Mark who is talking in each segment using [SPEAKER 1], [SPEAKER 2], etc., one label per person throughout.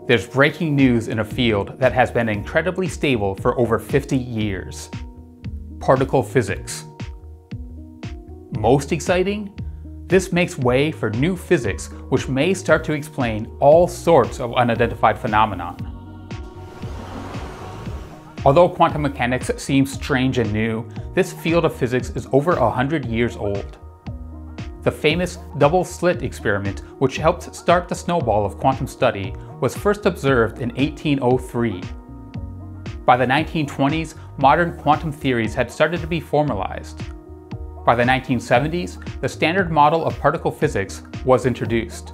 [SPEAKER 1] There's breaking news in a field that has been incredibly stable for over 50 years. Particle physics. Most exciting? This makes way for new physics which may start to explain all sorts of unidentified phenomena. Although quantum mechanics seems strange and new, this field of physics is over 100 years old. The famous double-slit experiment, which helped start the snowball of quantum study, was first observed in 1803. By the 1920s, modern quantum theories had started to be formalized. By the 1970s, the standard model of particle physics was introduced.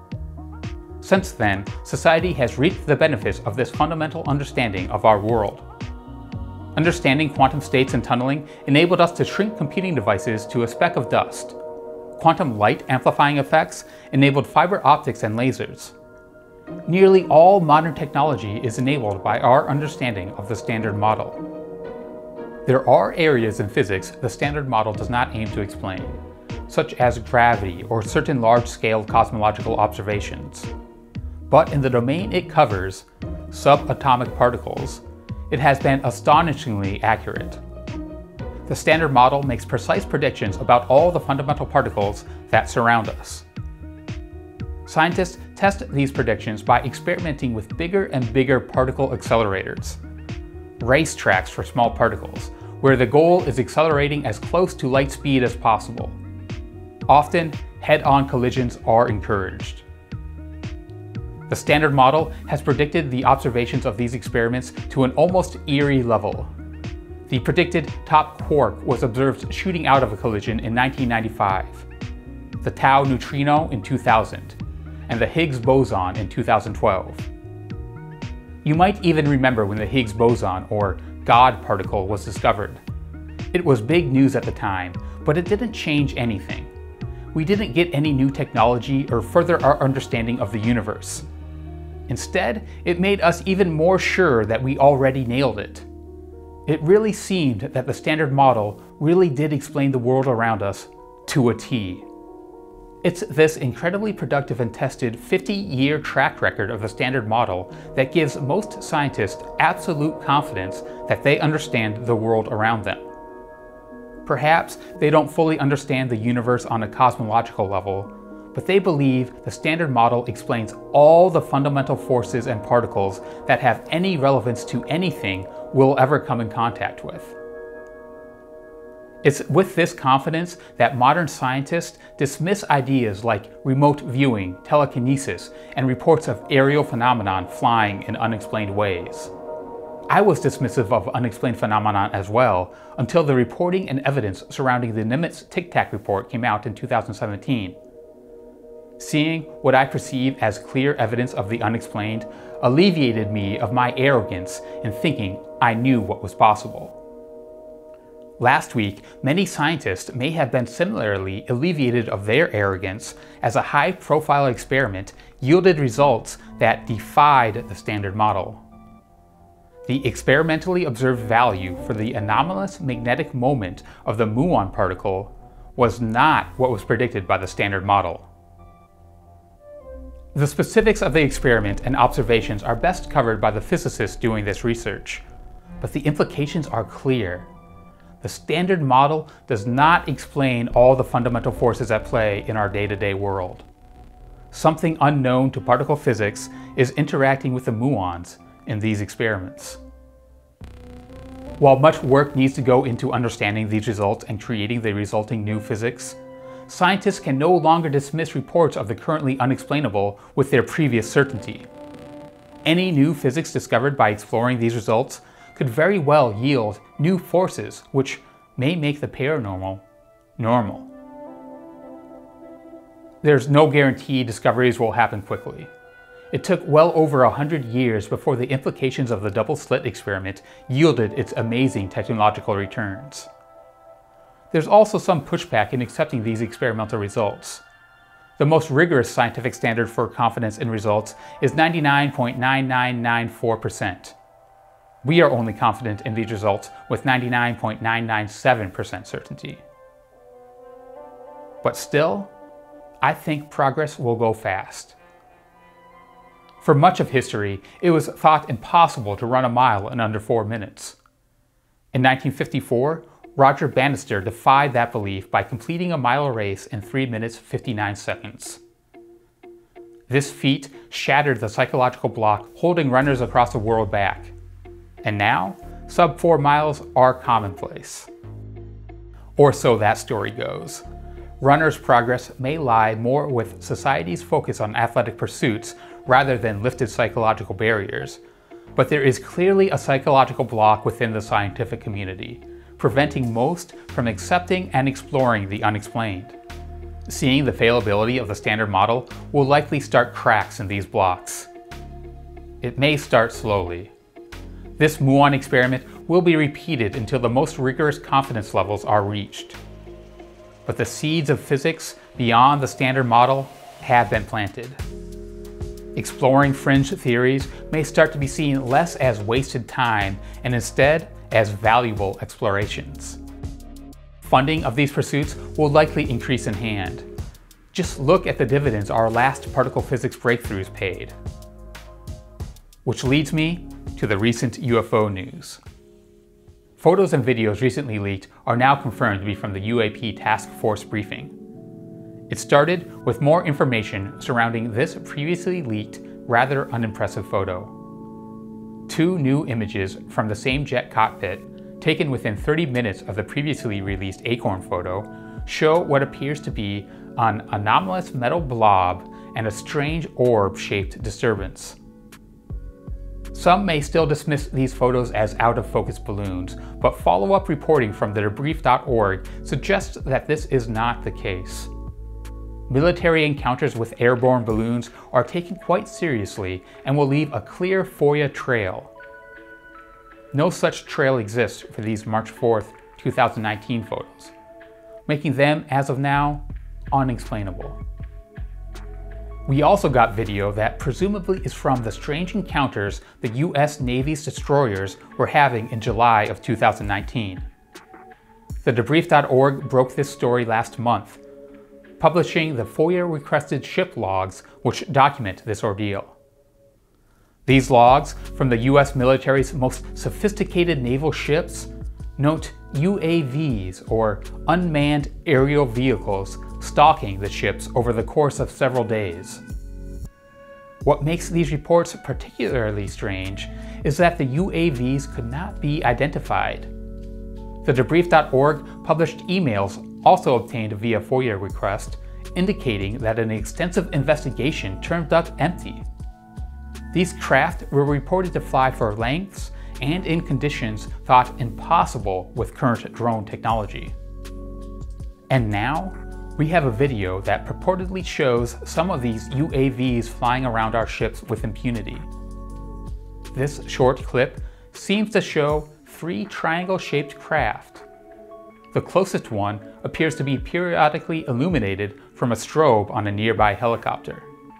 [SPEAKER 1] Since then, society has reaped the benefits of this fundamental understanding of our world. Understanding quantum states and tunneling enabled us to shrink computing devices to a speck of dust. Quantum light amplifying effects enabled fiber optics and lasers. Nearly all modern technology is enabled by our understanding of the standard model. There are areas in physics the standard model does not aim to explain, such as gravity or certain large-scale cosmological observations. But in the domain it covers, subatomic particles, it has been astonishingly accurate. The standard model makes precise predictions about all the fundamental particles that surround us. Scientists test these predictions by experimenting with bigger and bigger particle accelerators, racetracks for small particles, where the goal is accelerating as close to light speed as possible. Often, head-on collisions are encouraged. The standard model has predicted the observations of these experiments to an almost eerie level. The predicted top quark was observed shooting out of a collision in 1995, the tau neutrino in 2000, and the Higgs boson in 2012. You might even remember when the Higgs boson, or God particle, was discovered. It was big news at the time, but it didn't change anything. We didn't get any new technology or further our understanding of the universe. Instead, it made us even more sure that we already nailed it. It really seemed that the standard model really did explain the world around us to a T. It's this incredibly productive and tested 50-year track record of the standard model that gives most scientists absolute confidence that they understand the world around them. Perhaps they don't fully understand the universe on a cosmological level, but they believe the standard model explains all the fundamental forces and particles that have any relevance to anything we'll ever come in contact with. It's with this confidence that modern scientists dismiss ideas like remote viewing, telekinesis, and reports of aerial phenomenon flying in unexplained ways. I was dismissive of unexplained phenomenon as well until the reporting and evidence surrounding the Nimitz Tic Tac report came out in 2017. Seeing what I perceive as clear evidence of the unexplained alleviated me of my arrogance in thinking I knew what was possible. Last week, many scientists may have been similarly alleviated of their arrogance as a high-profile experiment yielded results that defied the standard model. The experimentally observed value for the anomalous magnetic moment of the muon particle was not what was predicted by the standard model. The specifics of the experiment and observations are best covered by the physicists doing this research, but the implications are clear. The standard model does not explain all the fundamental forces at play in our day-to-day world. Something unknown to particle physics is interacting with the muons in these experiments. While much work needs to go into understanding these results and creating the resulting new physics, scientists can no longer dismiss reports of the currently unexplainable with their previous certainty. Any new physics discovered by exploring these results could very well yield new forces which may make the paranormal normal. There's no guarantee discoveries will happen quickly. It took well over 100 years before the implications of the double-slit experiment yielded its amazing technological returns. There's also some pushback in accepting these experimental results. The most rigorous scientific standard for confidence in results is 99.9994%. We are only confident in these results with 99.997% certainty. But still, I think progress will go fast. For much of history, it was thought impossible to run a mile in under 4 minutes. In 1954, Roger Bannister defied that belief by completing a mile race in 3 minutes 59 seconds. This feat shattered the psychological block holding runners across the world back. And now, sub 4 miles are commonplace. Or so that story goes. Runners' progress may lie more with society's focus on athletic pursuits rather than lifted psychological barriers, but there is clearly a psychological block within the scientific community, preventing most from accepting and exploring the unexplained. Seeing the fallibility of the standard model will likely start cracks in these blocks. It may start slowly. This muon experiment will be repeated until the most rigorous confidence levels are reached. But the seeds of physics beyond the standard model have been planted. Exploring fringe theories may start to be seen less as wasted time and instead as valuable explorations. Funding of these pursuits will likely increase in hand. Just look at the dividends our last particle physics breakthroughs paid. Which leads me to the recent UFO news. Photos and videos recently leaked are now confirmed to be from the UAP Task Force briefing. It started with more information surrounding this previously leaked, rather unimpressive photo. 2 new images from the same jet cockpit, taken within 30 minutes of the previously released Acorn photo, show what appears to be an anomalous metal blob and a strange orb-shaped disturbance. Some may still dismiss these photos as out-of-focus balloons, but follow-up reporting from the debrief.org suggests that this is not the case. Military encounters with airborne balloons are taken quite seriously and will leave a clear FOIA trail. No such trail exists for these March 4th, 2019 photos, making them, as of now, unexplainable. We also got video that presumably is from the strange encounters the US Navy's destroyers were having in July of 2019. The debrief.org broke this story last month, publishing the FOIA-requested ship logs which document this ordeal. These logs from the US military's most sophisticated naval ships note UAVs, or unmanned aerial vehicles, stalking the ships over the course of several days. What makes these reports particularly strange is that the UAVs could not be identified. The debrief.org published emails also obtained via FOIA request, indicating that an extensive investigation turned up empty. These craft were reported to fly for lengths and in conditions thought impossible with current drone technology. And now, we have a video that purportedly shows some of these UAVs flying around our ships with impunity. This short clip seems to show 3 triangle-shaped craft. The closest one appears to be periodically illuminated from a strobe on a nearby helicopter.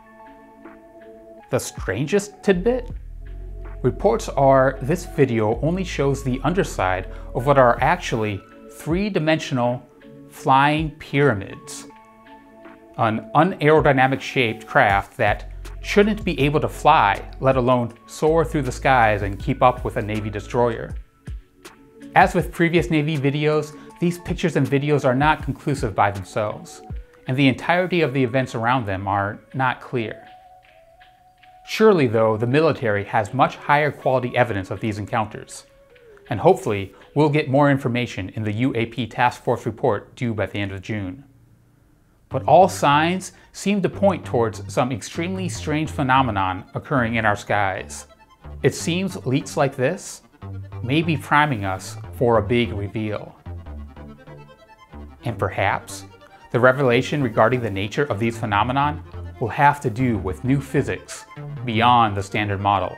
[SPEAKER 1] The strangest tidbit? Reports are this video only shows the underside of what are actually 3-dimensional flying pyramids. An unaerodynamic shaped craft that shouldn't be able to fly, let alone soar through the skies and keep up with a Navy destroyer. As with previous Navy videos, these pictures and videos are not conclusive by themselves, and the entirety of the events around them are not clear. Surely, though, the military has much higher quality evidence of these encounters, and hopefully we'll get more information in the UAP Task Force report due by the end of June. But all signs seem to point towards some extremely strange phenomenon occurring in our skies. It seems leaks like this may be priming us for a big reveal. And perhaps the revelation regarding the nature of these phenomenon will have to do with new physics beyond the standard model.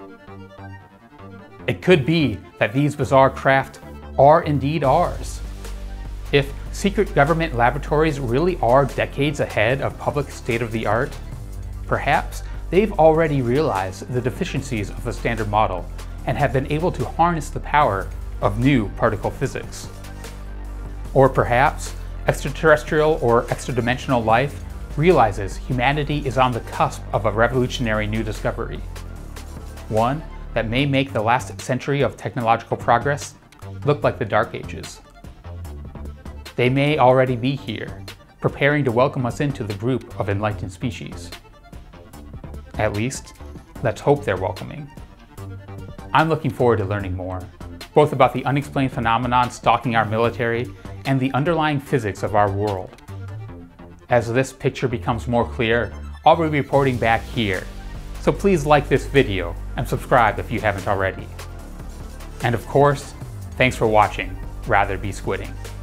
[SPEAKER 1] It could be that these bizarre craft are indeed ours. If secret government laboratories really are decades ahead of public state-of-the-art, perhaps they've already realized the deficiencies of the standard model and have been able to harness the power of new particle physics. Or perhaps extraterrestrial or extra-dimensional life realizes humanity is on the cusp of a revolutionary new discovery. One that may make the last century of technological progress look like the Dark Ages. They may already be here, preparing to welcome us into the group of enlightened species. At least, let's hope they're welcoming. I'm looking forward to learning more, both about the unexplained phenomenon stalking our military and the underlying physics of our world. As this picture becomes more clear, I'll be reporting back here, so please like this video and subscribe if you haven't already. And of course, thanks for watching Rather Be Squidding.